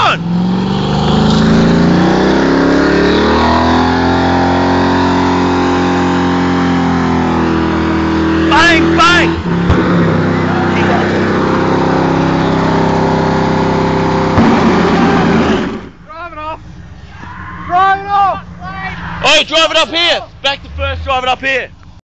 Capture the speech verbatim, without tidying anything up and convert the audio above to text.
on! Bang, bang! Driving off! Driving off! Oh, drive it up here! Back to first, drive it up here!